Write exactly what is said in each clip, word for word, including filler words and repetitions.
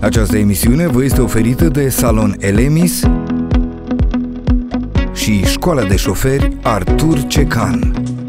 Această emisiune vă este oferită de Salon Elemis și Școala de Șoferi Artur Cecan.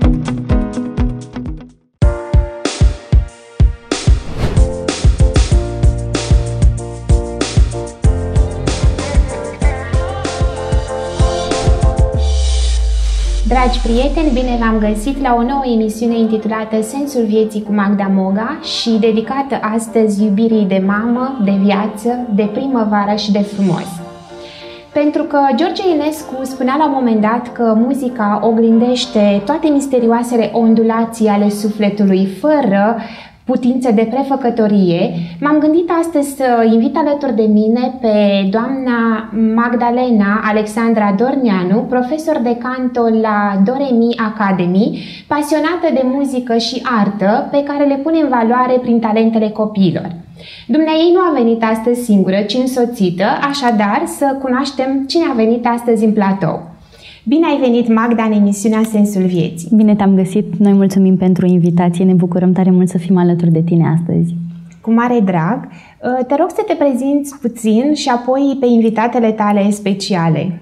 Dragi prieteni, bine v-am găsit la o nouă emisiune intitulată Sensul Vieții cu Magda Moga și dedicată astăzi iubirii de mamă, de viață, de primăvară și de frumos. Pentru că George Enescu spunea la un moment dat că muzica oglindește toate misterioasele ondulații ale sufletului fără putință de prefăcătorie, m-am gândit astăzi să invit alături de mine pe doamna Magdalena Alexandra Dorneanu, profesor de canto la Do Re Mi Academy, pasionată de muzică și artă, pe care le pune în valoare prin talentele copiilor. Dumneaei nu a venit astăzi singură, ci însoțită, așadar să cunoaștem cine a venit astăzi în platou. Bine ai venit, Magda, în emisiunea Sensul Vieții. Bine te-am găsit. Noi mulțumim pentru invitație. Ne bucurăm tare mult să fim alături de tine astăzi. Cu mare drag. Te rog să te prezinți puțin și apoi pe invitatele tale speciale.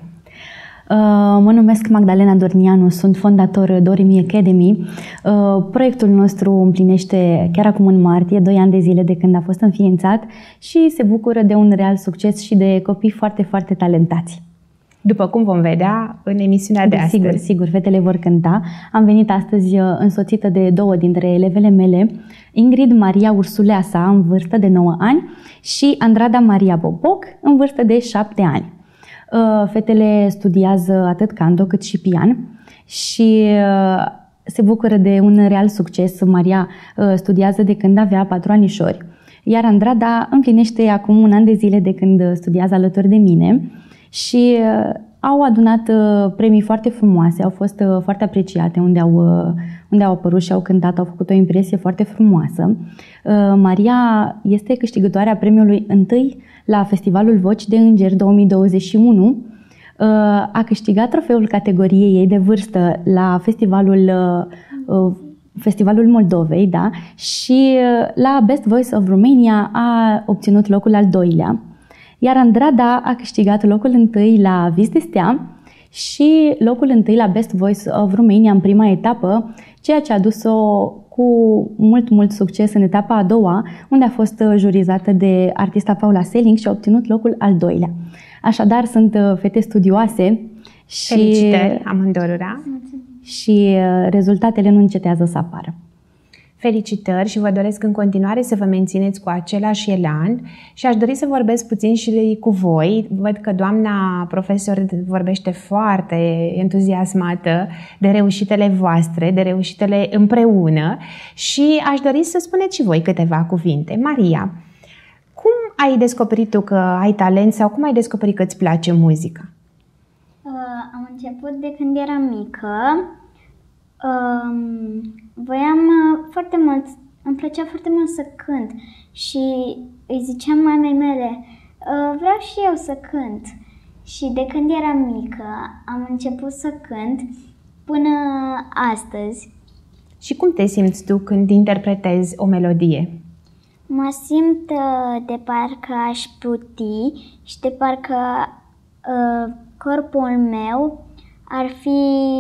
Mă numesc Magdalena Dorneanu, sunt fondator Do Re Mi Academy. Proiectul nostru împlinește chiar acum în martie doi ani de zile de când a fost înființat și se bucură de un real succes și de copii foarte, foarte talentați. După cum vom vedea în emisiunea de astăzi. Sigur, sigur, fetele vor cânta. Am venit astăzi însoțită de două dintre elevele mele, Ingrid Maria Ursuleasa, în vârstă de nouă ani, și Andrada Maria Boboc, în vârstă de șapte ani. Fetele studiază atât canto cât și pian și se bucură de un real succes. Maria studiază de când avea patru anișori, iar Andrada împlinește acum un an de zile de când studiază alături de mine. Și au adunat premii foarte frumoase, au fost foarte apreciate unde au, unde au apărut și au cântat, au făcut o impresie foarte frumoasă. Maria este câștigătoarea premiului întâi la Festivalul Voci de Îngeri două mii douăzeci și unu. A câștigat trofeul categoriei ei de vârstă la Festivalul, Festivalul Moldovei, da? Și la Best Voice of Romania a obținut locul al doilea. Iar Andrada a câștigat locul întâi la Vis de Stea și locul întâi la Best Voice of Romania în prima etapă, ceea ce a dus-o cu mult, mult succes în etapa a doua, unde a fost jurizată de artista Paula Selling și a obținut locul al doilea. Așadar, sunt fete studioase și, felicitări amândurora. Și rezultatele nu încetează să apară. Felicitări și vă doresc în continuare să vă mențineți cu același elan și aș dori să vorbesc puțin și cu voi. Văd că doamna profesor vorbește foarte entuziasmată de reușitele voastre, de reușitele împreună și aș dori să spuneți și voi câteva cuvinte. Maria, cum ai descoperit tu că ai talent sau cum ai descoperit că îți place muzica? Uh, am început de când eram mică. Um, voiam foarte mult, îmi plăcea foarte mult să cânt și îi ziceam mamei mele, vreau și eu să cânt. Și de când eram mică am început să cânt până astăzi. Și cum te simți tu când interpretezi o melodie? Mă simt de parcă aș puti și de parcă uh, corpul meu ar fi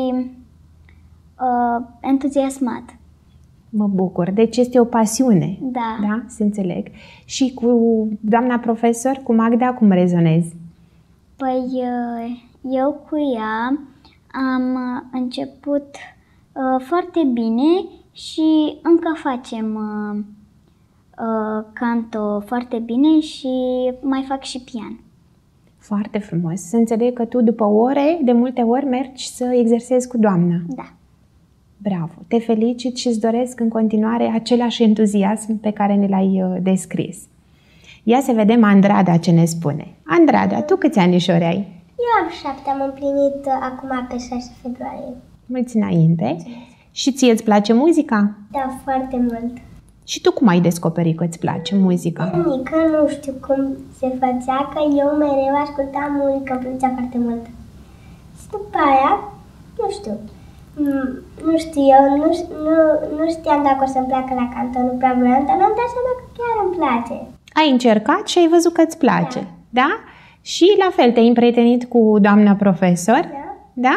Uh, entuziasmat. Mă bucur. Deci este o pasiune. Da. Da? Să înțeleg. Și cu doamna profesor, cu Magda, cum rezonezi? Păi uh, eu cu ea am început uh, foarte bine și încă facem uh, uh, canto foarte bine și mai fac și pian. Foarte frumos. Să înțeleg că tu după ore, de multe ori, mergi să exersezi cu doamna. Da. Bravo! Te felicit și îți doresc în continuare același entuziasm pe care ne l-ai descris. Ia să vedem Andrada ce ne spune. Andrada, tu câți anișori ai? Eu am șapte, am împlinit acum pe șase februarie. Mulți înainte. Mulțumesc. Și ție îți place muzica? Da, foarte mult. Și tu cum ai descoperit că îți place muzica? De mică nu știu cum se făcea, că eu mereu ascultam muzică, îmi plăcea foarte mult. Și după aia, nu știu, nu știu, eu nu, nu, nu știam dacă o să-mi placă la canto, nu prea voiam, dar mi-am dat seama că chiar îmi place. Ai încercat și ai văzut că îți place, da? Da? Și la fel, te-ai împrietenit cu doamna profesor? Da. Da?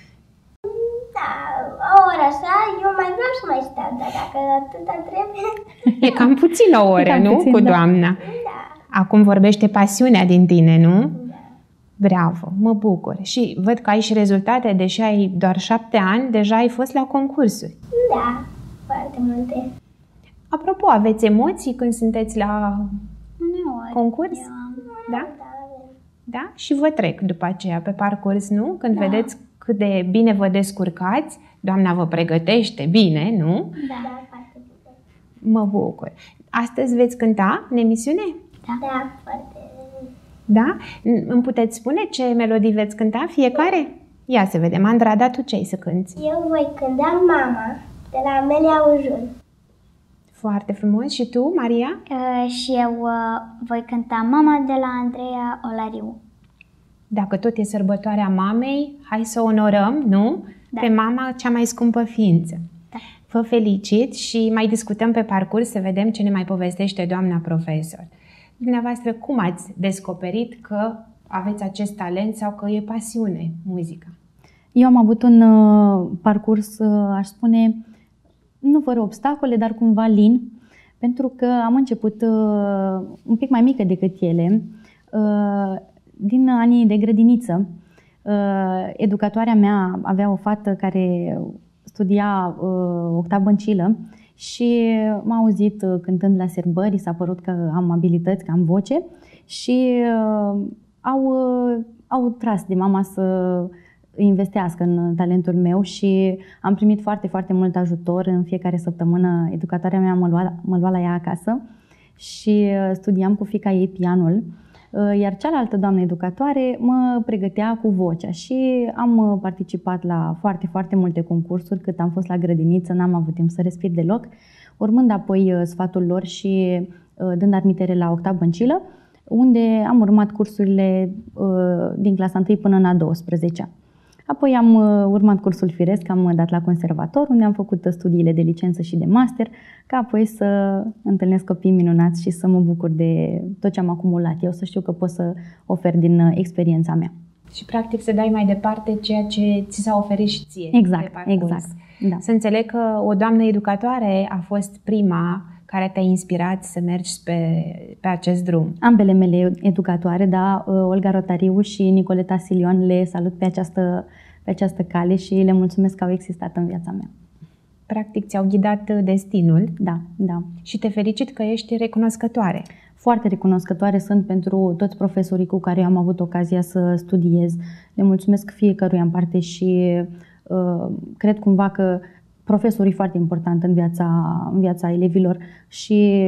Da, o oră așa, eu mai vreau să mai stau, dar dacă atâta trebuie... E cam puțin o oră, Cam nu? puțin, Cu da. doamna. Da. Acum vorbește pasiunea din tine, nu? Da. Bravo, mă bucur. Și văd că ai și rezultate, deși ai doar șapte ani, deja ai fost la concursuri. Da, foarte multe. Apropo, aveți emoții când sunteți la Uneori. concurs? Eu am. Da? Da, Da? Și vă trec după aceea pe parcurs, nu? Când da. vedeți cât de bine vă descurcați, doamna vă pregătește bine, nu? Da. da, foarte bine. Mă bucur. Astăzi veți cânta în emisiune? Da, foarte. Da? Îmi puteți spune ce melodii veți cânta fiecare? Ia să vedem. Andrada, tu ce ai să cânti? Eu voi cânta Mama de la Amelia Ujun. Foarte frumos. Și tu, Maria? Uh, și eu uh, voi cânta Mama de la Andreea Olariu. Dacă tot e sărbătoarea mamei, hai să onorăm, nu? Da. Pe mama, cea mai scumpă ființă. Da. Vă felicit și mai discutăm pe parcurs să vedem ce ne mai povestește doamna profesor. Dumneavoastră, cum ați descoperit că aveți acest talent sau că e pasiune muzica? Eu am avut un uh, parcurs, uh, aș spune, nu fără obstacole, dar cumva lin, pentru că am început uh, un pic mai mică decât ele. Uh, din anii de grădiniță, uh, educatoarea mea avea o fată care studia uh, octavă-ncilă și m-a auzit uh, cântând la sărbări, s-a părut că am abilități, că am voce și uh, au, uh, au tras de mama să investească în talentul meu și am primit foarte, foarte mult ajutor. În fiecare săptămână educatoarea mea mă lua, mă lua la ea acasă și studiam cu fiica ei pianul, iar cealaltă doamnă educatoare mă pregătea cu vocea și am participat la foarte, foarte multe concursuri. Cât am fost la grădiniță, n-am avut timp să respir deloc, urmând apoi sfatul lor și dând admitere la octavă-ncilă, unde am urmat cursurile din clasa întâi până în a douăsprezecea. Apoi am urmat cursul firesc, am dat la conservator, unde am făcut studiile de licență și de master, ca apoi să întâlnesc copii minunați și să mă bucur de tot ce am acumulat eu, să știu că pot să ofer din experiența mea. Și practic să dai mai departe ceea ce ți s-a oferit și ție. Exact, exact. Da. Să înțeleg că o doamnă educatoare a fost prima care te-a inspirat să mergi pe, pe acest drum. Ambele mele educatoare, da, Olga Rotariu și Nicoleta Silion, le salut pe această, pe această cale și le mulțumesc că au existat în viața mea. Practic ți-au ghidat destinul. Da, da. Și te felicit că ești recunoscătoare. Foarte recunoscătoare sunt pentru toți profesorii cu care am avut ocazia să studiez. Le mulțumesc fiecăruia în parte și uh, cred cumva că profesorii foarte important în viața, în viața elevilor și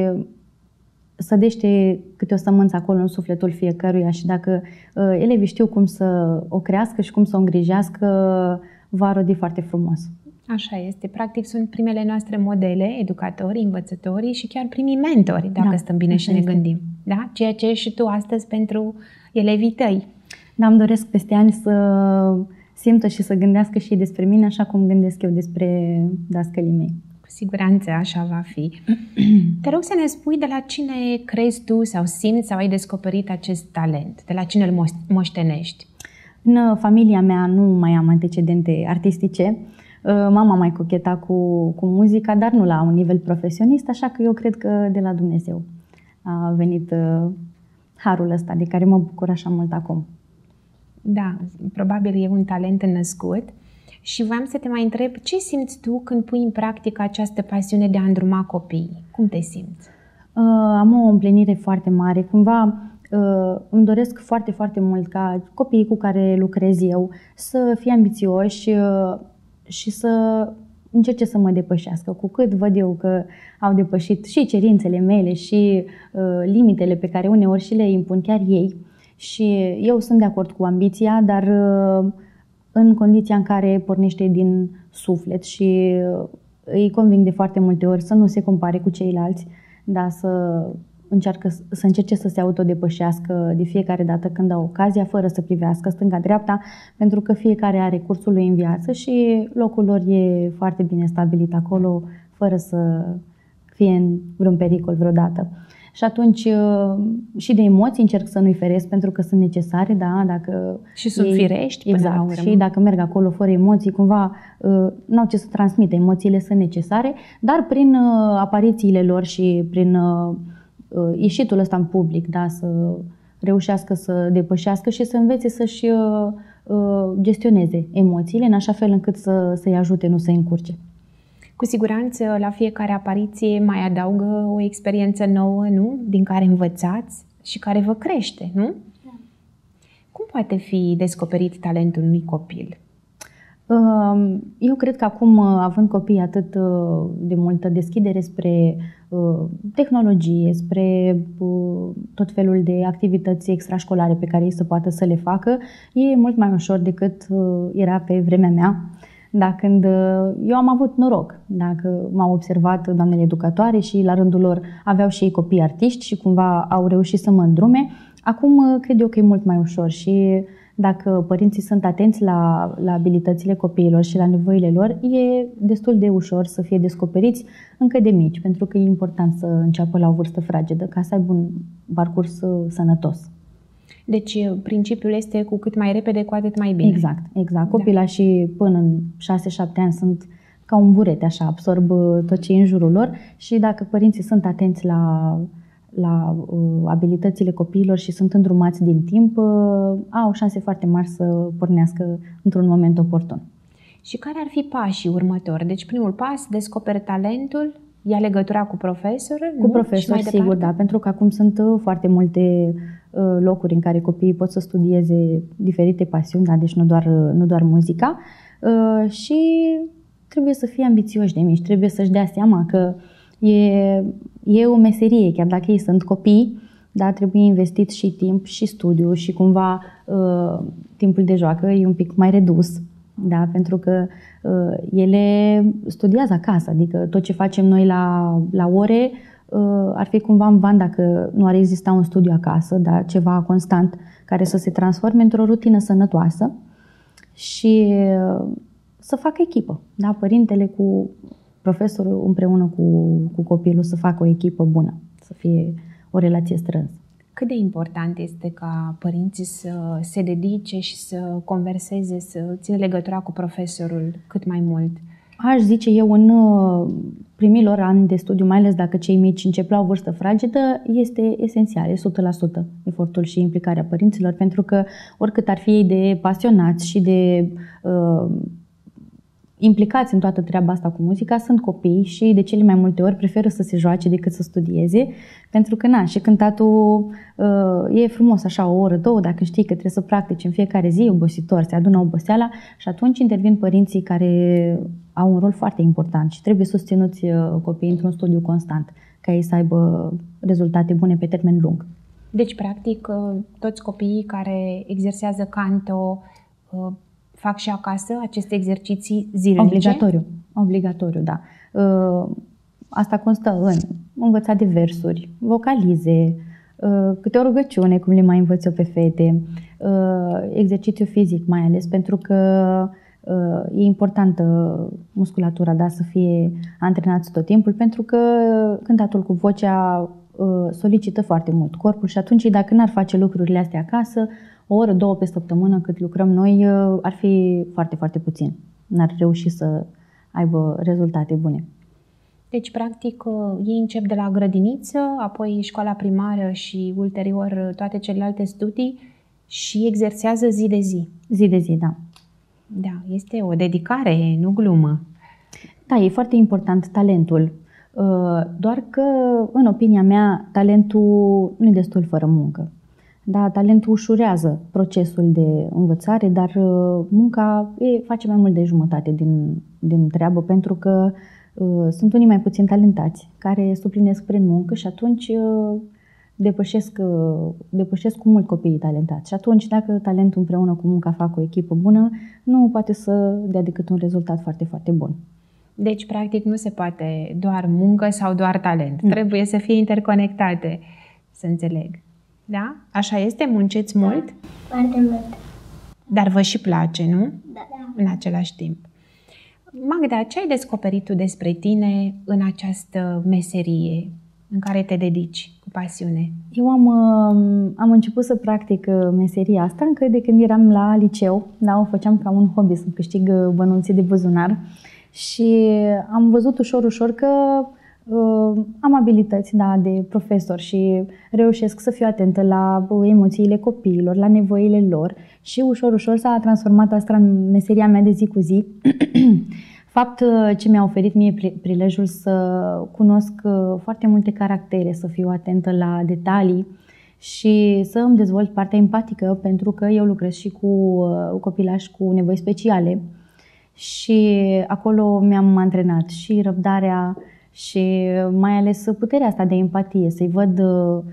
sădește câte o sămânță acolo în sufletul fiecăruia și dacă uh, elevii știu cum să o crească și cum să o îngrijească, va rodi foarte frumos. Așa este. Practic sunt primele noastre modele, educatorii, învățătorii și chiar primii mentori, dacă da, stăm bine și ne este. gândim. Da? Ceea ce ești și tu astăzi pentru elevii tăi. Da, îmi doresc peste ani să simtă și să gândească și despre mine așa cum gândesc eu despre dascălii mei. Cu siguranță așa va fi. Te rog să ne spui de la cine crezi tu sau simți sau ai descoperit acest talent? De la cine îl moștenești? În familia mea nu mai am antecedente artistice. Mama mai cocheta cu, cu muzica, dar nu la un nivel profesionist, așa că eu cred că de la Dumnezeu a venit harul ăsta de care mă bucur așa mult acum. Da, probabil e un talent născut. Și voiam să te mai întreb, ce simți tu când pui în practică această pasiune de a îndruma copiii? Cum te simți? Uh, am o împlinire foarte mare. Cumva uh, îmi doresc foarte, foarte mult ca copiii cu care lucrez eu să fie ambițioși uh, și să încerce să mă depășească. Cu cât văd eu că au depășit și cerințele mele și uh, limitele pe care uneori și le impun chiar ei. Și eu sunt de acord cu ambiția, dar uh, în condiția în care pornește din suflet și îi conving de foarte multe ori să nu se compare cu ceilalți, dar să, încearcă, să încerce să se autodepășească de fiecare dată când au ocazia, fără să privească stânga-dreapta, pentru că fiecare are cursul lui în viață și locul lor e foarte bine stabilit acolo, fără să fie în vreun pericol vreodată. Și atunci și de emoții încerc să nu-i feresc pentru că sunt necesare, da, dacă și sunt ei, firești până exact, la urmă. Și dacă merg acolo fără emoții, cumva n-au ce să transmită, emoțiile sunt necesare, dar prin aparițiile lor și prin ieșitul ăsta în public, da, să reușească să depășească și să învețe să-și gestioneze emoțiile în așa fel încât să, să-i ajute, nu să-i încurce. Cu siguranță, la fiecare apariție mai adaugă o experiență nouă, nu? Din care învățați și care vă crește, nu? Da. Cum poate fi descoperit talentul unui copil? Eu cred că acum, având copii atât de multă deschidere spre tehnologie, spre tot felul de activități extrașcolare pe care ei să poată să le facă, e mult mai ușor decât era pe vremea mea. Da, când eu am avut noroc, dacă m-au observat doamnele educatoare și la rândul lor aveau și ei copii artiști și cumva au reușit să mă îndrume, acum cred eu că e mult mai ușor și dacă părinții sunt atenți la, la abilitățile copiilor și la nevoile lor, e destul de ușor să fie descoperiți încă de mici, pentru că e important să înceapă la o vârstă fragedă ca să aibă un parcurs sănătos. Deci principiul este cu cât mai repede, cu atât mai bine. Exact, exact. Copilașii da. Până în șase șapte ani sunt ca un burete, așa, absorb tot ce e în jurul lor și dacă părinții sunt atenți la, la uh, abilitățile copiilor și sunt îndrumați din timp, uh, au șanse foarte mari să pornească într-un moment oportun. Și care ar fi pașii următori? Deci primul pas, descoperi talentul, ia legătura cu profesorul? Cu profesor, sigur, da, pentru că acum sunt foarte multe locuri în care copiii pot să studieze diferite pasiuni, da, deci nu doar, nu doar muzica, și trebuie să fie ambițioși de mici, trebuie să-și dea seama că e, e o meserie, chiar dacă ei sunt copii, da, trebuie investit și timp și studiu și cumva timpul de joacă e un pic mai redus, da, pentru că ele studiază acasă, adică tot ce facem noi la, la ore ar fi cumva în van dacă nu ar exista un studiu acasă, da, ceva constant care să se transforme într-o rutină sănătoasă și să facă echipă. Da, părintele cu profesorul împreună cu, cu copilul să facă o echipă bună, să fie o relație strânsă. Cât de important este ca părinții să se dedice și să converseze, să țină legătura cu profesorul cât mai mult? Aș zice eu, în primii lor ani de studiu, mai ales dacă cei mici încep la o vârstă fragedă, este esențial, e o sută la sută efortul și implicarea părinților, pentru că oricât ar fi ei de pasionați și de uh, implicați în toată treaba asta cu muzica, sunt copii și de cele mai multe ori preferă să se joace decât să studieze, pentru că, na, și cântatul uh, e frumos așa o oră, două, dacă știi că trebuie să practici în fiecare zi, obositor, se adună oboseala și atunci intervin părinții care au un rol foarte important și trebuie susținuți copiii într-un studiu constant, ca ei să aibă rezultate bune pe termen lung. Deci, practic, toți copiii care exersează canto fac și acasă aceste exerciții zilnice? Obligatoriu, obligatoriu, da. Asta constă în învățat de versuri, vocalize, câte o rugăciune, cum le mai învăț eu pe fete, exercițiu fizic mai ales, pentru că e importantă musculatura, da, să fie antrenați tot timpul, pentru că cântatul cu vocea solicită foarte mult corpul și atunci dacă n-ar face lucrurile astea acasă, o oră, două pe săptămână cât lucrăm noi, ar fi foarte, foarte puțin. N-ar reuși să aibă rezultate bune. Deci, practic, ei încep de la grădiniță, apoi școala primară și ulterior toate celelalte studii și exersează zi de zi. Zi de zi, da. Da, este o dedicare, nu glumă. Da, e foarte important talentul. Doar că, în opinia mea, talentul nu e destul fără muncă. Da, talentul ușurează procesul de învățare, dar munca e, face mai mult de jumătate din, din treabă, pentru că uh, sunt unii mai puțin talentați, care suplinesc prin muncă și atunci uh, depășesc, uh, depășesc cu mult copiii talentați. Și atunci, dacă talentul împreună cu munca fac o echipă bună, nu poate să dea decât un rezultat foarte, foarte bun. Deci, practic, nu se poate doar muncă sau doar talent. Mm. Trebuie să fie interconectate, să înțeleg. Da? Așa este? Munciți da. mult? Foarte mult. Dar vă și place, nu? Da. În același timp. Magda, ce ai descoperit tu despre tine în această meserie în care te dedici cu pasiune? Eu am, am început să practic meseria asta încă de când eram la liceu. Da, o făceam ca un hobby, să câștig bănuții de buzunar. Și am văzut ușor, ușor că uh, am abilități, da, de profesor și reușesc să fiu atentă la emoțiile copiilor, la nevoile lor și ușor, ușor s-a transformat asta în meseria mea de zi cu zi. Fapt ce mi-a oferit mie prilejul să cunosc foarte multe caractere, să fiu atentă la detalii și să îmi dezvolt partea empatică, pentru că eu lucrez și cu copilași cu nevoi speciale și acolo mi-am antrenat și răbdarea și mai ales puterea asta de empatie, să-i văd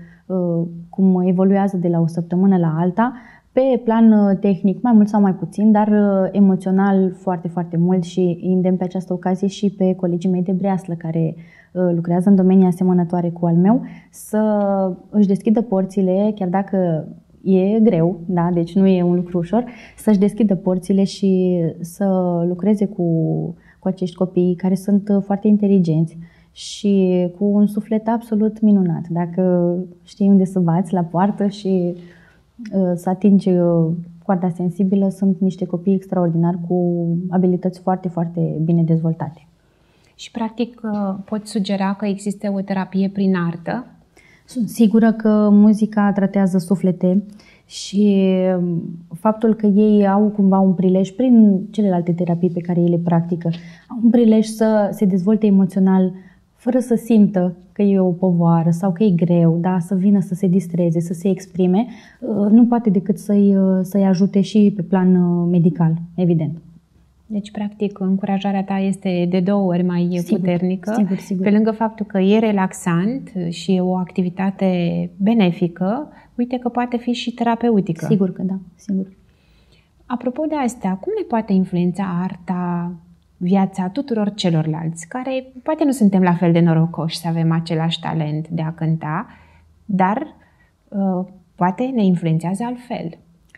cum evoluează de la o săptămână la alta, pe plan tehnic, mai mult sau mai puțin, dar emoțional foarte, foarte mult și îndemn pe această ocazie și pe colegii mei de breaslă care lucrează în domenii asemănătoare cu al meu să își deschidă porțile, chiar dacă e greu, da? Deci nu e un lucru ușor, să-și deschidă porțile și să lucreze cu, cu acești copii care sunt foarte inteligenți și cu un suflet absolut minunat. Dacă știi unde să bați la poartă și să atingi coarda sensibilă, sunt niște copii extraordinari cu abilități foarte, foarte bine dezvoltate. Și practic poți sugera că există o terapie prin artă? Sunt sigură că muzica tratează suflete și faptul că ei au cumva un prilej prin celelalte terapii pe care ei le practică, au un prilej să se dezvolte emoțional fără să simtă că e o povară sau că e greu, da? Să vină să se distreze, să se exprime, nu poate decât să-i, să-i ajute și pe plan medical, evident. Deci, practic, încurajarea ta este de două ori mai sigur, puternică, sigur, sigur. Pe lângă faptul că e relaxant și e o activitate benefică, uite că poate fi și terapeutică. Sigur că da, sigur. Apropo de astea, cum ne poate influența arta viața tuturor celorlalți, care poate nu suntem la fel de norocoși să avem același talent de a cânta, dar uh, poate ne influențează altfel?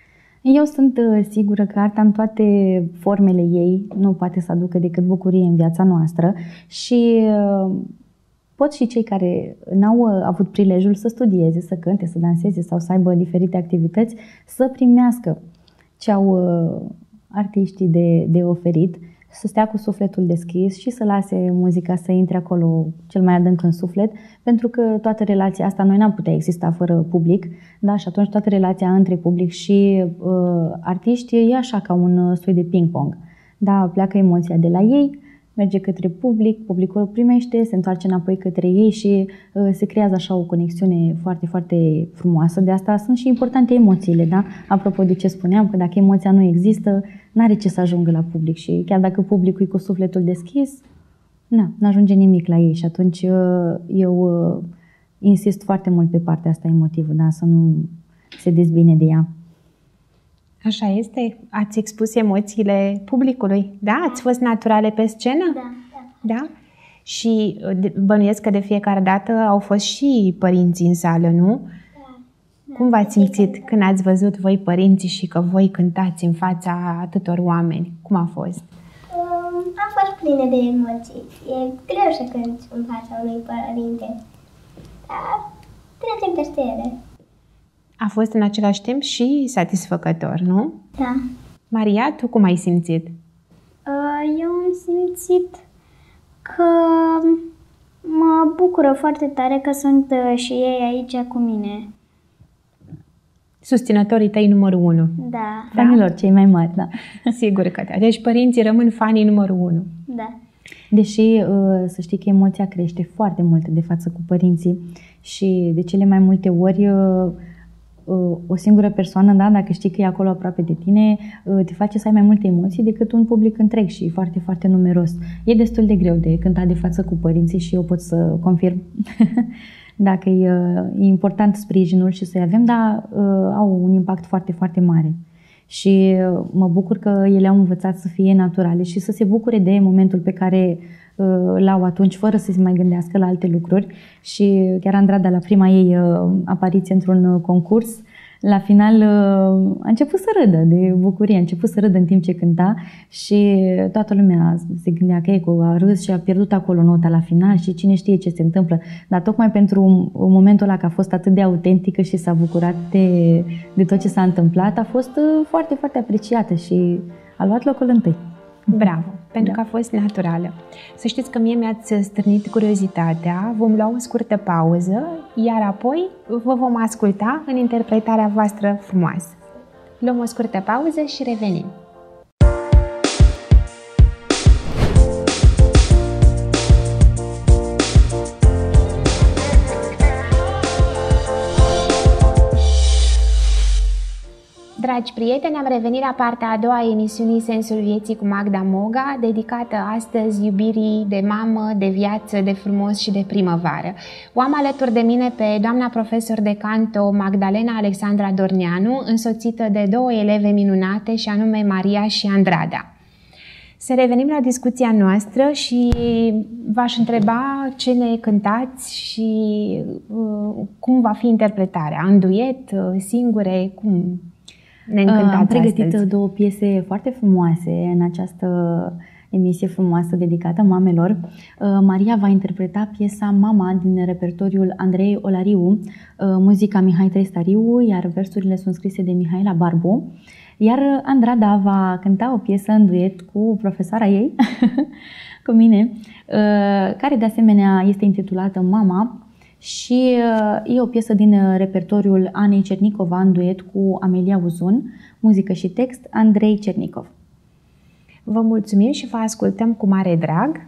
Eu sunt sigură că arta în toate formele ei nu poate să aducă decât bucurie în viața noastră și uh, pot și cei care n-au avut prilejul să studieze, să cânte, să danseze sau să aibă diferite activități, să primească ce au uh, artiștii de, de oferit, să stea cu sufletul deschis și să lase muzica să intre acolo cel mai adânc în suflet, pentru că toată relația asta, noi n-am putea exista fără public, da? Și atunci toată relația între public și uh, artiști e așa ca un soi de ping-pong. Da? Pleacă emoția de la ei, merge către public, publicul o primește, se întoarce înapoi către ei și uh, se creează așa o conexiune foarte, foarte frumoasă. De asta sunt și importante emoțiile, da? Apropo de ce spuneam, că dacă emoția nu există, n-are ce să ajungă la public și chiar dacă publicul e cu sufletul deschis, na, n-ajunge nimic la ei și atunci uh, eu uh, insist foarte mult pe partea asta emotivă, da? Să nu se dezbine de ea. Așa este? Ați expus emoțiile publicului, da? Ați fost naturale pe scenă? Da, da. Da? Și bănuiesc că de fiecare dată au fost și părinții în sală, nu? Da. Da. Cum v-ați simțit când ați văzut voi părinții și că voi cântați în fața atâtor oameni? Cum a fost? Um, am fost plină de emoții. E greu să cânti în fața unui părinte, dar trecem peste ele. A fost în același timp și satisfăcător, nu? Da. Maria, tu cum ai simțit? Eu am simțit că mă bucură foarte tare că sunt și ei aici cu mine. Susținătorii tăi numărul unu. Da. Fanilor cei mai mari, da. Sigur că da. Deci părinții rămân fanii numărul unu. Da. Deși să știi că emoția crește foarte mult de față cu părinții și de cele mai multe ori o singură persoană, da, dacă știi că e acolo aproape de tine, te face să ai mai multe emoții decât un public întreg și foarte, foarte numeros. E destul de greu de cântat de față cu părinții și eu pot să confirm dacă e, e important sprijinul și să-i avem, dar au un impact foarte, foarte mare. Și mă bucur că ele au învățat să fie naturale și să se bucure de momentul pe care l-au atunci, fără să se mai gândească la alte lucruri. Și chiar Andrada, la prima ei apariție într-un concurs, La final a început să râdă de bucurie, a început să râdă în timp ce cânta și toată lumea se gândea că Eco a râs și a pierdut acolo nota la final și cine știe ce se întâmplă. Dar tocmai pentru momentul ăla că a fost atât de autentică și s-a bucurat de, de tot ce s-a întâmplat, a fost foarte, foarte apreciată și a luat locul întâi. Bravo, pentru Da. că a fost naturală. Să știți că mie mi-ați stârnit curiozitatea, vom lua o scurtă pauză, iar apoi vă vom asculta în interpretarea voastră frumoasă. Luăm o scurtă pauză și revenim. Dragi prieteni, am revenit la partea a doua a emisiunii Sensul Vieții cu Magda Moga, dedicată astăzi iubirii de mamă, de viață, de frumos și de primăvară. O am alături de mine pe doamna profesor de canto Magdalena Alexandra Dorneanu, însoțită de două eleve minunate și anume Maria și Andrada. Să revenim la discuția noastră și v-aș întreba ce ne cântați și uh, cum va fi interpretarea. În duet, singure, cum ne încântați Am pregătit astăzi? două piese foarte frumoase în această emisie frumoasă dedicată mamelor. Maria va interpreta piesa Mama din repertoriul Andrei Olariu, muzica Mihai Trăistariu, iar versurile sunt scrise de Mihaela Barbu. Iar Andrada va cânta o piesă în duet cu profesoara ei, cu mine, care de asemenea este intitulată Mama și e o piesă din repertoriul Anei Cernicova în duet cu Amelia Uzun, muzică și text Andrei Cernicov. Vă mulțumim și vă ascultăm cu mare drag.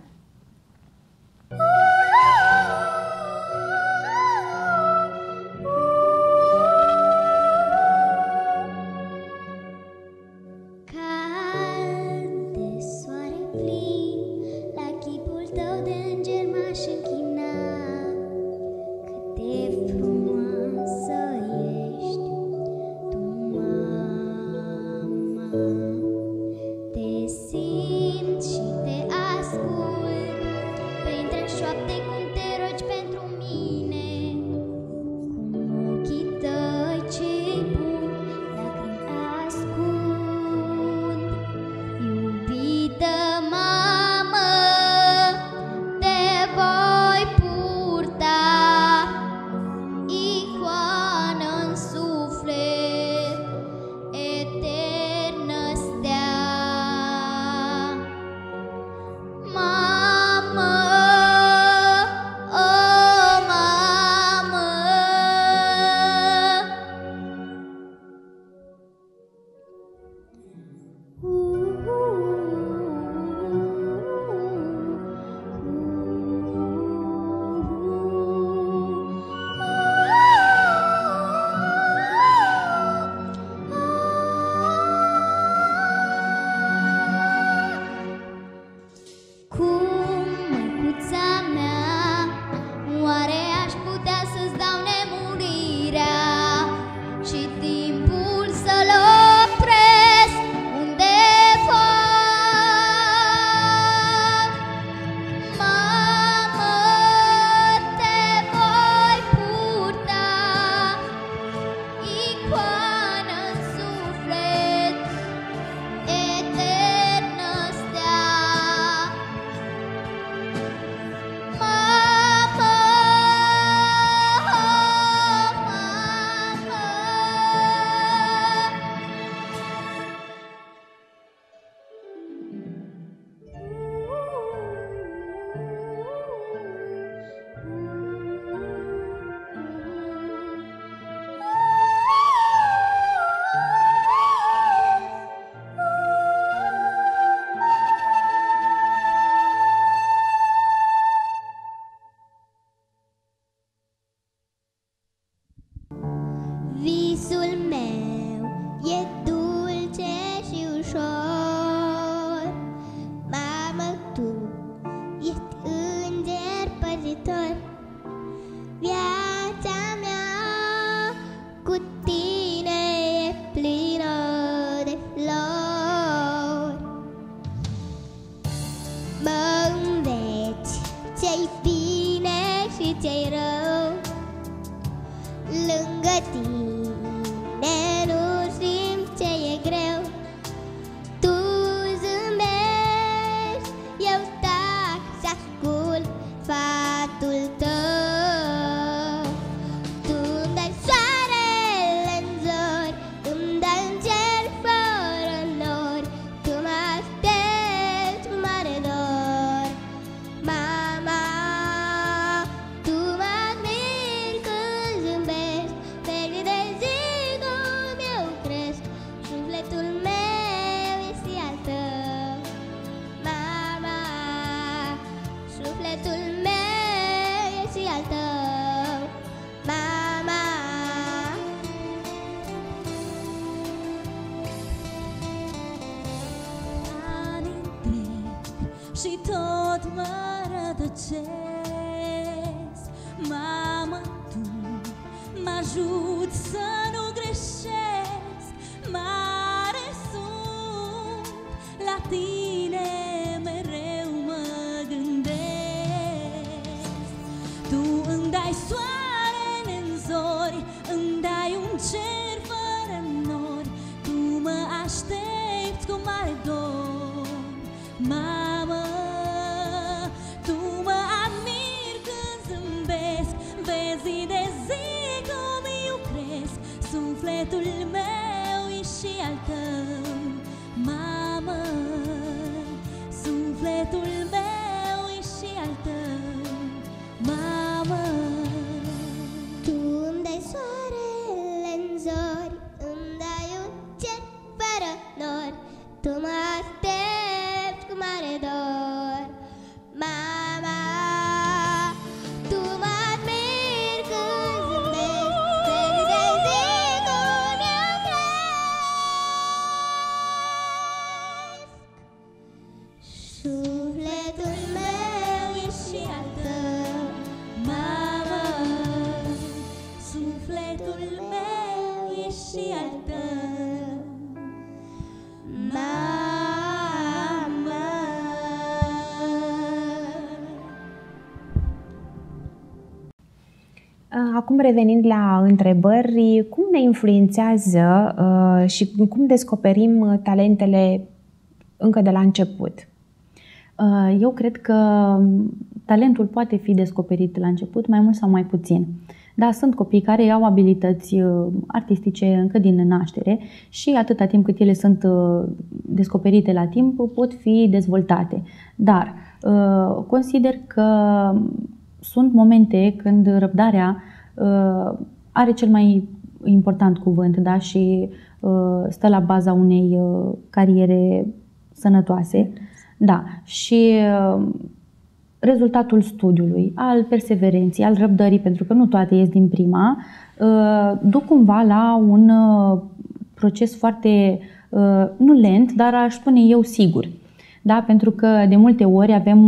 ce-i rău lângă tine mult mă rătăcesc. Mamă, tu mă ajut să nu greșesc. Mare sunt, la tine mereu mă gândesc. Tu îmi dai soarele în zori, îmi dai un cer fără nori. Tu mă aștepți cu mare dor. Mamă, tu mă admiri când zâmbesc. Vezi zi de zi cum eu cresc. Sufletul meu e și al tău. Mamă, sufletul meu e și al tău. Mamă, tu îmi dai soarele în zori, îmi dai un cer fără nori. Tu mă aștepți cu mare dor. Mama, tu mă admiri când zâmbesc. Vezi de zi cum eu cresc. Sufletul meu e și al tău. mamă, sufletul meu e și al tău. Mamă. Acum revenind la întrebări, cum ne influențează uh, și cum descoperim talentele încă de la început? Uh, Eu cred că talentul poate fi descoperit la început, mai mult sau mai puțin. Da, sunt copii care au abilități uh, artistice încă din naștere și atâta timp cât ele sunt uh, descoperite la timp, pot fi dezvoltate. Dar uh, consider că sunt momente când răbdarea uh, are cel mai important cuvânt, da, și uh, stă la baza unei uh, cariere sănătoase. Da, și uh, rezultatul studiului, al perseverenței, al răbdării, pentru că nu toate ies din prima, uh, duc cumva la un uh, proces foarte, uh, nu lent, dar aș spune eu sigur. Da, pentru că de multe ori avem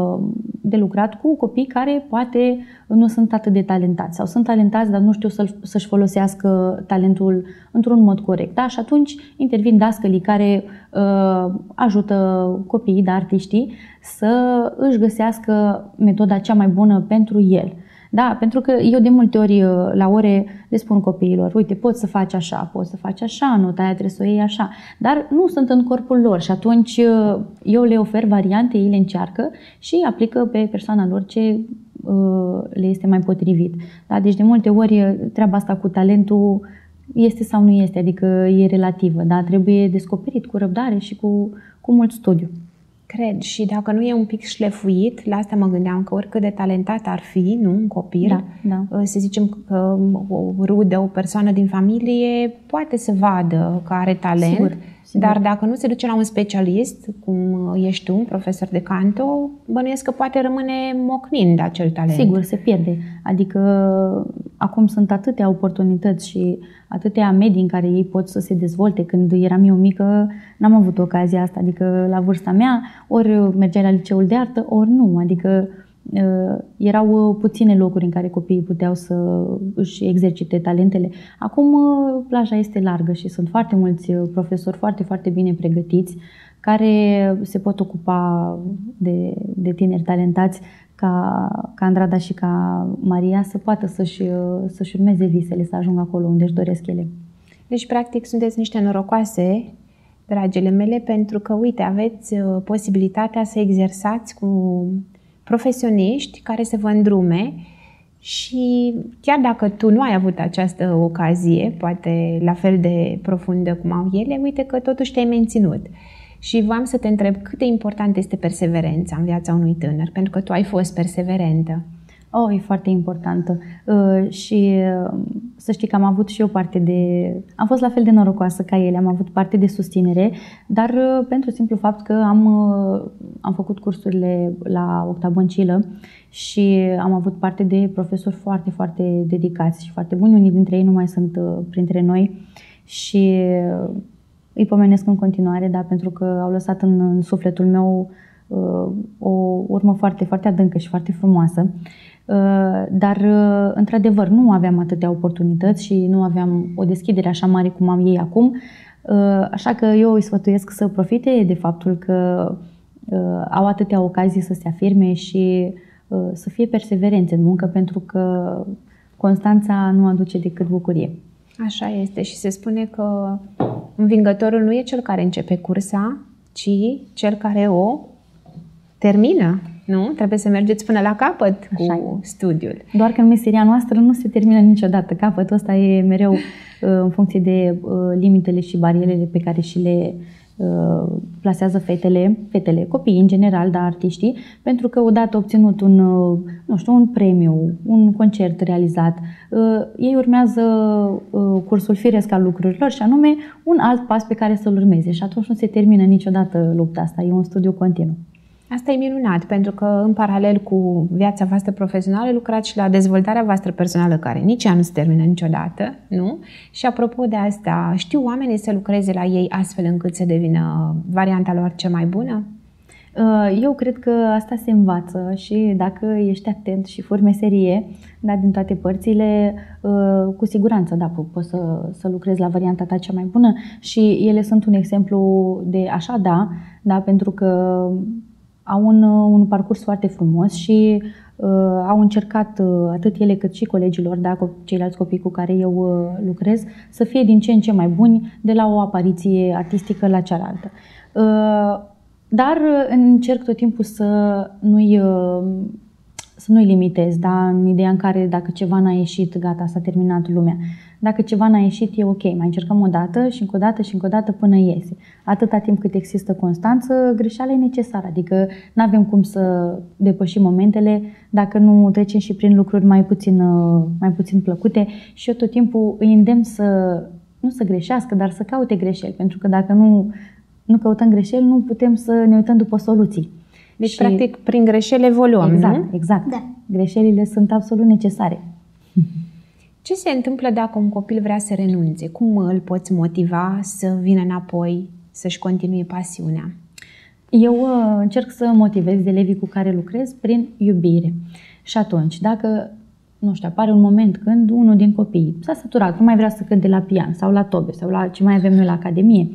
de lucrat cu copii care poate nu sunt atât de talentați sau sunt talentați, dar nu știu să-și folosească talentul într-un mod corect. Da? Și atunci intervin dascălii care uh, ajută copiii, da, artiștii, să își găsească metoda cea mai bună pentru el. Da, pentru că eu de multe ori la ore le spun copiilor, uite, poți să faci așa, poți să faci așa, nota aia trebuie să o iei așa, dar nu sunt în corpul lor și atunci eu le ofer variante, ei le încearcă și aplică pe persoana lor ce uh, le este mai potrivit. Da, deci de multe ori treaba asta cu talentul este sau nu este, adică e relativă, da, trebuie descoperit cu răbdare și cu, cu mult studiu. Cred, și dacă nu e un pic șlefuit, la asta mă gândeam, că oricât de talentat ar fi, nu, un copil, da, da. să zicem că o rudă, o persoană din familie poate să vadă că are talent, sigur, sigur. Dar dacă nu se duce la un specialist, cum ești tu, un profesor de canto, bănuiesc că poate rămâne mocnind acel talent. Sigur, se pierde. Adică acum sunt atâtea oportunități și atâtea medii în care ei pot să se dezvolte. Când eram eu mică, n-am avut ocazia asta. Adică la vârsta mea, ori mergeai la liceul de artă, ori nu. Adică erau puține locuri în care copiii puteau să își exercite talentele. Acum plaja este largă și sunt foarte mulți profesori foarte, foarte bine pregătiți care se pot ocupa de, de tineri talentați ca, ca Andrada și ca Maria să poată să-și, să-și urmeze visele, să ajungă acolo unde își doresc ele. Deci, practic, sunteți niște norocoase, dragile mele, pentru că, uite, aveți posibilitatea să exersați cu profesioniști care să vă îndrume și chiar dacă tu nu ai avut această ocazie, poate la fel de profundă cum au ele, uite că totuși te-ai menținut. Și voiam să te întreb cât de important este perseverența în viața unui tânăr, pentru că tu ai fost perseverentă. Oh, e foarte importantă. Uh, și uh, să știi că am avut și eu parte de... Am fost la fel de norocoasă ca ele, am avut parte de susținere, dar uh, pentru simplu fapt că am, uh, am făcut cursurile la Octabăncilă și am avut parte de profesori foarte, foarte dedicați și foarte buni. Unii dintre ei nu mai sunt uh, printre noi și uh, îi pomenesc în continuare, da, pentru că au lăsat în, în sufletul meu o urmă foarte, foarte adâncă și foarte frumoasă. Dar, într-adevăr, nu aveam atâtea oportunități și nu aveam o deschidere așa mare cum am ei acum. Așa că eu îi sfătuiesc să profite de faptul că au atâtea ocazii să se afirme și să fie perseverenți în muncă, pentru că constanța nu aduce decât bucurie. Așa este și se spune că învingătorul nu e cel care începe cursa, ci cel care o termină. Nu? Trebuie să mergeți până la capăt cu Așa studiul. Doar că în meseria noastră nu se termină niciodată. Capătul ăsta e mereu în funcție de limitele și barierele pe care și le plasează fetele, fetele, copiii în general, dar artiștii, pentru că odată obținut un, nu știu, un premiu, un concert realizat, ei urmează cursul firesc al lucrurilor și anume un alt pas pe care să-l urmeze și atunci nu se termină niciodată lupta asta, e un studiu continuu. Asta e minunat, pentru că în paralel cu viața voastră profesională lucrați și la dezvoltarea voastră personală, care nici ea nu se termină niciodată, nu? Și apropo de asta, știu oamenii să lucreze la ei astfel încât să devină varianta lor cea mai bună? Eu cred că asta se învață și dacă ești atent și furi meserie, da, din toate părțile, cu siguranță, da, poți să, să lucrezi la varianta ta cea mai bună și ele sunt un exemplu de așa, da, da, pentru că au un, un parcurs foarte frumos și uh, au încercat uh, atât ele cât și colegilor, da, ceilalți copii cu care eu uh, lucrez, să fie din ce în ce mai buni de la o apariție artistică la cealaltă. Uh, dar încerc tot timpul să nu-i, uh, să nu-i limitez, da, în ideea în care dacă ceva n-a ieșit, gata, s-a terminat lumea. Dacă ceva n-a ieșit, e ok, mai încercăm o dată și încă o dată și încă o dată până iese. Atâta timp cât există constanță, greșeala e necesară, adică nu avem cum să depășim momentele dacă nu trecem și prin lucruri mai puțin, mai puțin plăcute și eu tot timpul îi îndemn să, nu să greșească, dar să caute greșeli, pentru că dacă nu, nu căutăm greșeli, nu putem să ne uităm după soluții. Deci, și, practic, prin greșeli evoluăm, exact, nu? Exact, da. Greșelile sunt absolut necesare. Ce se întâmplă dacă un copil vrea să renunțe? Cum îl poți motiva să vină înapoi, să-și continue pasiunea? Eu încerc să motivez elevii cu care lucrez prin iubire. Și atunci, dacă, nu știu, apare un moment când unul din copii s-a săturat, nu mai vrea să cânte la pian sau la tobe sau la ce mai avem noi la academie,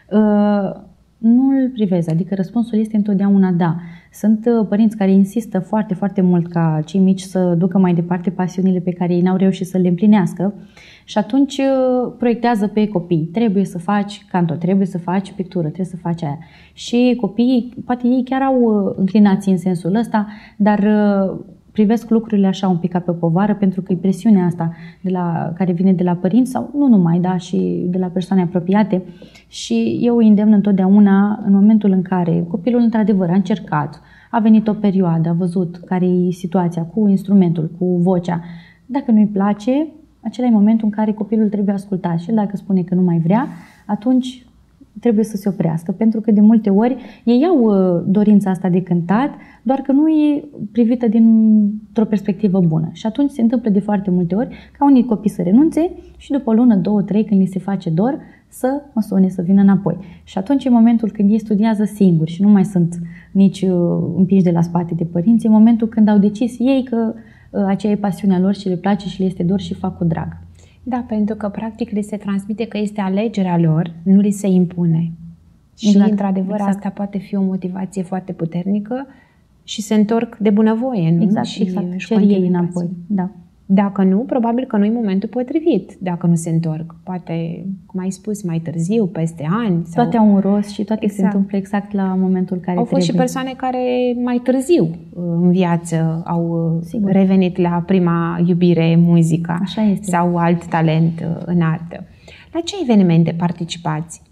nu îl privez, adică răspunsul este întotdeauna da. Sunt părinți care insistă foarte, foarte mult ca cei mici să ducă mai departe pasiunile pe care ei n-au reușit să le împlinească și atunci proiectează pe copii. Trebuie să faci canto, trebuie să faci pictură, trebuie să faci aia. Și copiii, poate ei chiar au înclinații în sensul ăsta, dar privesc lucrurile așa un pic ca pe o povară, pentru că e presiunea asta de la, care vine de la părinți sau nu numai, da, și de la persoane apropiate. Și eu îi îndemn întotdeauna, în momentul în care copilul într-adevăr a încercat, a venit o perioadă, a văzut care e situația cu instrumentul, cu vocea. Dacă nu-i place, acela e momentul în care copilul trebuie ascultat și dacă spune că nu mai vrea, atunci trebuie să se oprească, pentru că de multe ori ei au dorința asta de cântat, doar că nu e privită dintr-o perspectivă bună. Și atunci se întâmplă de foarte multe ori ca unii copii să renunțe și după o lună, două, trei, când li se face dor, să mă sune, să vină înapoi. Și atunci e momentul când ei studiază singuri și nu mai sunt nici împinși de la spate de părinți, e momentul când au decis ei că aceea e pasiunea lor și le place și le este dor și fac cu drag. Da, pentru că practic li se transmite că este alegerea lor, nu li se impune. Exact, și într-adevăr exact. Asta poate fi o motivație foarte puternică și se întorc de bunăvoie, nu? Exact, și exact. Cer ei înapoi, da. Dacă nu, probabil că nu e momentul potrivit, dacă nu se întorc. Poate, cum ai spus, mai târziu, peste ani. Sau... Toate au un rost și toate exact. Se întâmplă exact la momentul care Au fost trebuie. Și persoane care mai târziu în viață au Sigur. revenit la prima iubire, muzica. Așa este. Sau alt talent în artă. La ce evenimente participați?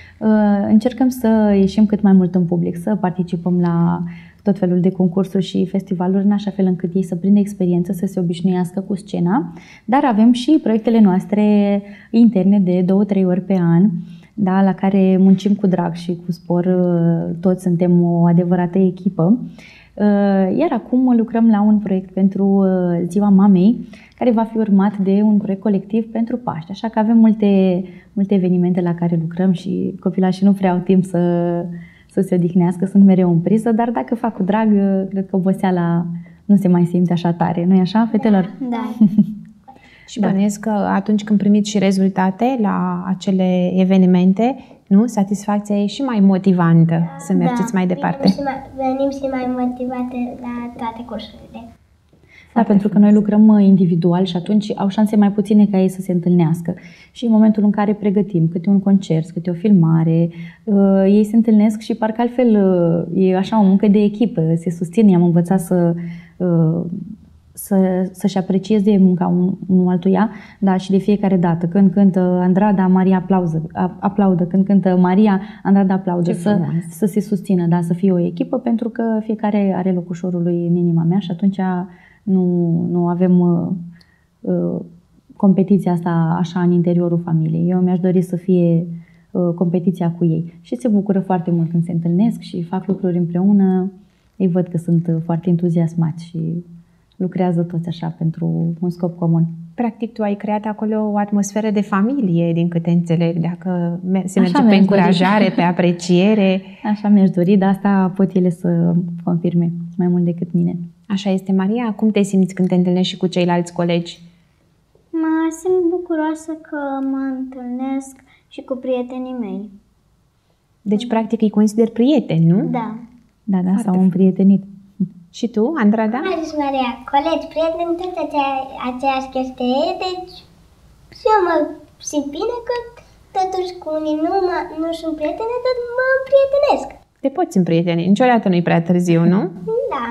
Încercăm să ieșim cât mai mult în public, să participăm la tot felul de concursuri și festivaluri, în așa fel încât ei să prindă experiență, să se obișnuiască cu scena, dar avem și proiectele noastre interne de două, trei ori pe an, da, la care muncim cu drag și cu spor, toți suntem o adevărată echipă. Iar acum lucrăm la un proiect pentru Ziua Mamei, care va fi urmat de un proiect colectiv pentru Paște. Așa că avem multe, multe evenimente la care lucrăm și copilașii nu prea au timp să, să se odihnească, sunt mereu în priză, dar dacă fac cu drag, cred că oboseala nu se mai simte așa tare. Nu-i așa, fetelor? Da. Și bănuiesc că atunci când primiți și rezultate la acele evenimente, nu? Satisfacția e și mai motivantă da, să mergeți da. mai departe. Venim și mai, venim și mai motivate la toate cursurile. Da, pentru că noi lucrăm individual și atunci au șanse mai puține ca ei să se întâlnească. Și în momentul în care pregătim câte un concert, câte o filmare, uh, ei se întâlnesc și parcă altfel uh, e așa o muncă de echipă, se susține, i-am învățat să, uh, să, să-și aprecieze munca un, unul altuia, dar și de fiecare dată. Când cântă Andrada, Maria aplauză, aplaudă, când cântă Maria, Andrada aplaudă, să, să se susțină, da, să fie o echipă, pentru că fiecare are locușorul lui în inima mea și atunci Nu, nu avem uh, uh, competiția asta așa în interiorul familiei. Eu mi-aș dori să fie uh, competiția cu ei. Și se bucură foarte mult când se întâlnesc și fac lucruri împreună. Îi văd că sunt foarte entuziasmați și lucrează toți așa pentru un scop comun. Practic, tu ai creat acolo o atmosferă de familie, din câte înțeleg, dacă se merge așa pe încurajare, dori. Pe apreciere. Așa mi-aș dori, dar asta pot ele să confirme mai mult decât mine. Așa este, Maria. Cum te simți când te întâlnești și cu ceilalți colegi? Mă simt bucuroasă că mă întâlnesc și cu prietenii mei. Deci, practic, îi consider prieteni, nu? Da. Da, da, s-au împrietenit. Și tu, Andrada? Am zis, Maria, colegi, prieteni, tot acea, aceeași chestie, deci și eu mă simt bine că totuși cu unii nu, mă, nu sunt prietene, dar mă împrietenesc. Te poți împrieteni, niciodată nu-i prea târziu, nu? Da.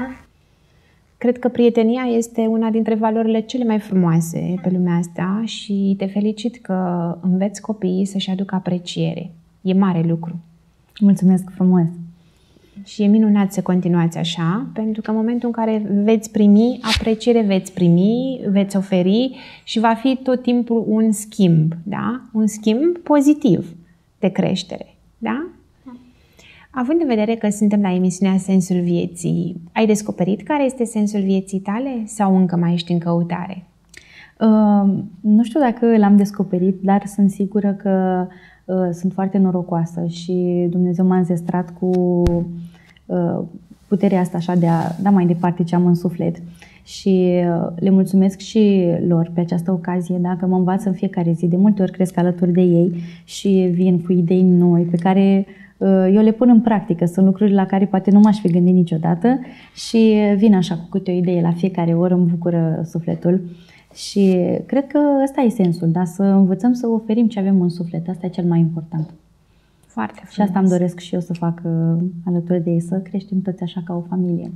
Cred că prietenia este una dintre valorile cele mai frumoase pe lumea asta și te felicit că înveți copiii să-și aducă apreciere. E mare lucru. Mulțumesc frumos! Și e minunat să continuați așa, pentru că în momentul în care veți primi apreciere, veți primi, veți oferi și va fi tot timpul un schimb, da? Un schimb pozitiv de creștere, da? Da. Având în vedere că suntem la emisiunea Sensul Vieții, ai descoperit care este sensul vieții tale sau încă mai ești în căutare? Uh, nu știu dacă l-am descoperit, dar sunt sigură că uh, sunt foarte norocoasă și Dumnezeu m-a înzestrat cu uh, puterea asta așa de a da mai departe ce am în suflet. Și uh, le mulțumesc și lor pe această ocazie, da? Că mă învață în fiecare zi. De multe ori cresc alături de ei și vin cu idei noi pe care eu le pun în practică. Sunt lucruri la care poate nu m-aș fi gândit niciodată și vin așa cu câte o idee la fiecare oră, îmi bucură sufletul. Și cred că ăsta e sensul, da? Să învățăm să oferim ce avem în suflet. Asta e cel mai important. Foarte frumos. Și asta îmi doresc și eu să fac alături de ei, să creștem toți așa ca o familie.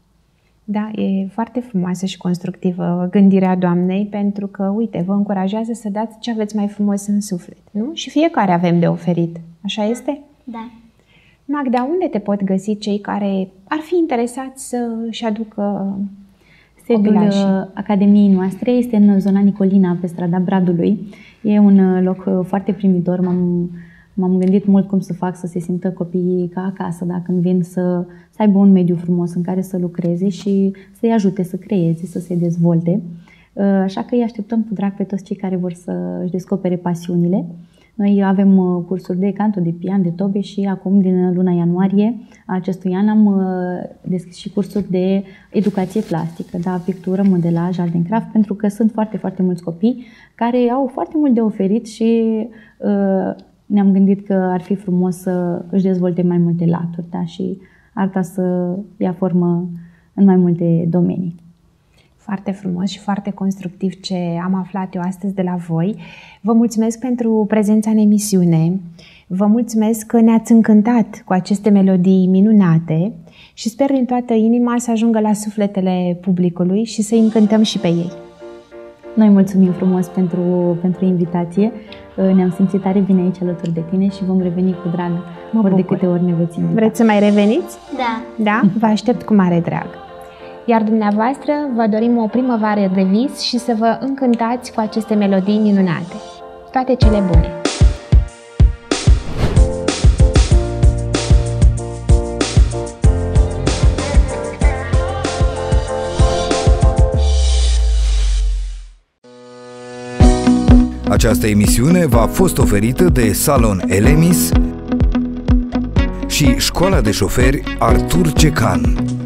Da, e foarte frumoasă și constructivă gândirea Doamnei, pentru că, uite, vă încurajează să dați ce aveți mai frumos în suflet, nu? Și fiecare avem de oferit. Așa este? Da. Magda, unde te pot găsi cei care ar fi interesați să-și aducă Sediul Academiei noastre este în zona Nicolina, pe strada Bradului. E un loc foarte primitor. M-am, m-am gândit mult cum să fac să se simtă copiii ca acasă, da? Când vin să, să aibă un mediu frumos în care să lucreze și să-i ajute să creeze, să se dezvolte. Așa că îi așteptăm cu drag pe toți cei care vor să-și descopere pasiunile. Noi avem cursuri de canto, de pian, de tobe și acum, din luna ianuarie a acestui an, am deschis și cursuri de educație plastică, da, pictură, modelaj, art and craft, pentru că sunt foarte, foarte mulți copii care au foarte mult de oferit și uh, ne-am gândit că ar fi frumos să își dezvolte mai multe laturi, da, și arta să ia formă în mai multe domenii. Foarte frumos și foarte constructiv ce am aflat eu astăzi de la voi. Vă mulțumesc pentru prezența în emisiune. Vă mulțumesc că ne-ați încântat cu aceste melodii minunate și sper din toată inima să ajungă la sufletele publicului și să-i încântăm și pe ei. Noi mulțumim frumos pentru, pentru invitație. Ne-am simțit tare bine aici alături de tine și vom reveni cu drag ori de câte ori ne veți invita. Vreți să mai reveniți? Da. Da? Vă aștept cu mare drag. Iar dumneavoastră vă dorim o primăvară de vis și să vă încântați cu aceste melodii minunate. Toate cele bune! Această emisiune v-a fost oferită de Salon Elemis și Școala de Șoferi Artur Cecan.